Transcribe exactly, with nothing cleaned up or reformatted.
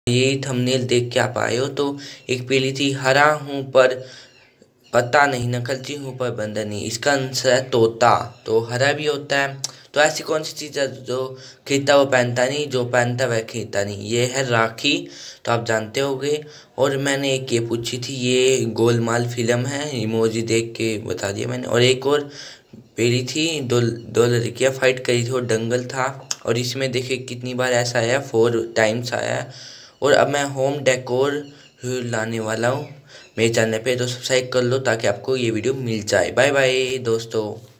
ये थंबनेल देख के आप आए हो तो एक पीली थी हरा हूँ पर पता नहीं, नकलची हूँ पर बंदर नहीं। इसका आंसर है तोता। तो हरा भी होता है। तो ऐसी कौन सी चीज़ है जो खरीदता वो पहनता नहीं, जो पहनता वह खरीदता नहीं? ये है राखी। तो आप जानते होंगे। और मैंने एक ये पूछी थी, ये गोलमाल फिल्म है, इमोजी देख के बता दिया मैंने। और एक और पहली थी, दो दो लड़कियां फाइट करी थी और दंगल था। और इसमें देखिए कितनी बार ऐसा आया, फोर टाइम्स आया है। और अब मैं होम डेकोर लाने वाला हूँ मेरे चैनल पे, तो सब्सक्राइब कर लो ताकि आपको ये वीडियो मिल जाए। बाय बाय दोस्तों।